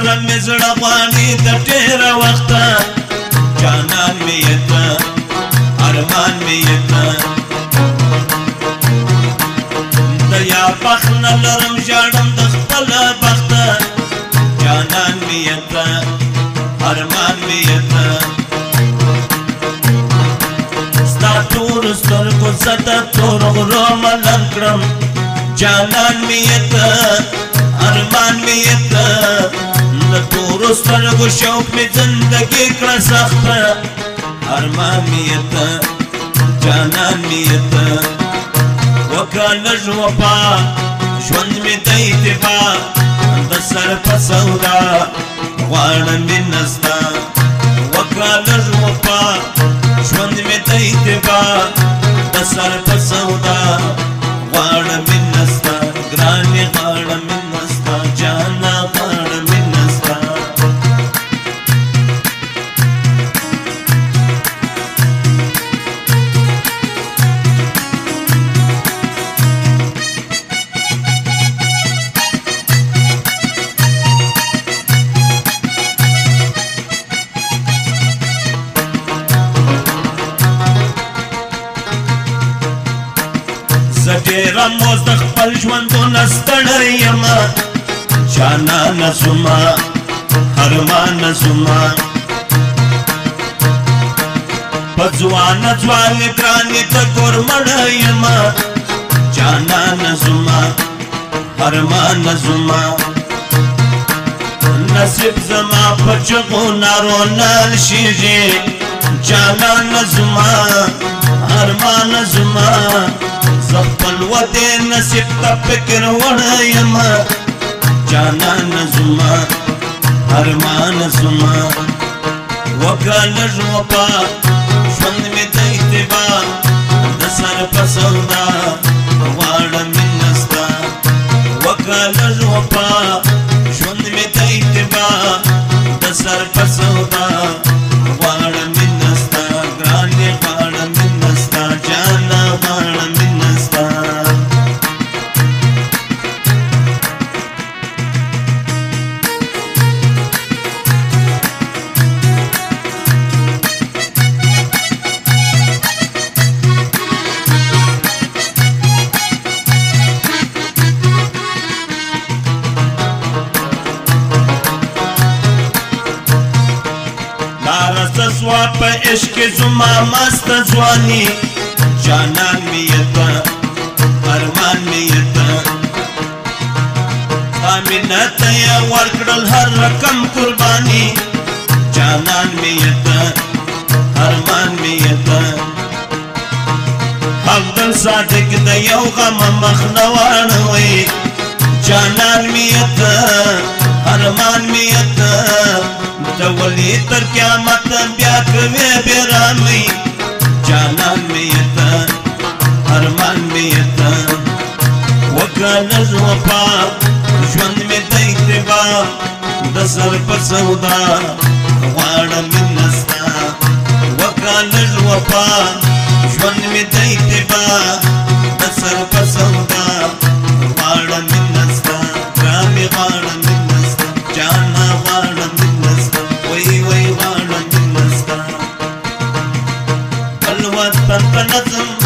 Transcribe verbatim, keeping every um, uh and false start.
دومره مې زړه غواړي د ډېره وخته جانان مې یې ته ارمان مې یې ته د یا بخت نه لرم ژاړم د خپله بخته جانان مې یې ته ارمان مې یې ته ستا تورو سترګو زه د تور غرو ملنګ کړم جانان مې یې ته ارمان مې یې ته د تورو سترګو شوق مې زندګي کړه سخته ارمان مې یې ته جانان مې یې ته وکړه لږ وفا ژوند مې د اتفاق د سر په سودا غواړم مینه ستا وکړه لږ وفا ژوند مې د اتفاق د سر په سودا غواړم مینه ستا ګرانې غواړم مینه ستا جانا غواړم مینه ستا ډېره موز د خپل ژوندونه ستړی یمه جانانه زما ارمانه زما په ځوانه ځوانې ګرانې د کور مړه یمه جانانه زما ارمانه زما نصیب زما په چغو نارو نه لشیږي جانانه زما ارمانه زما زه خپل ودې نصیب ته فکر وړی یمه جانانه زما ارمانه زما وکړه لږ وفا ژوند مې د اتباع د سر په سودا غواړم مینه ستا وکړه لږ وفا ژوند مې د اتباع د سر په سودا غواړم مینه ستا ګرانې غواړم مینه ستا جانه غواړم سوا په عشق زما مست ځواني جانان مې یې ته ارمان مې یې ته تا مینه ته یې ورکړل هر رقم قرباني جانان مې یې ته ارمان مې یې ته عبدل صادق د یو غم مخ نه واړوئ جانان مې یې ته ارمان مې یې ته د ولي تر قیامت بیا کوي بیرامي جانان مې یې ته ارمان مې یې ته وکړه لږ وفا ژوند مې د اتباع د سر په سودا غواړم مینه ستا وکړه لږ وفا ژوند مې د اتباع د سر په سودا غواړم مینه ستا ګرانې غواړم مینه ستا جانا غواړم مینه ستا وی وی غواړم مینه ستا الوطن په نظم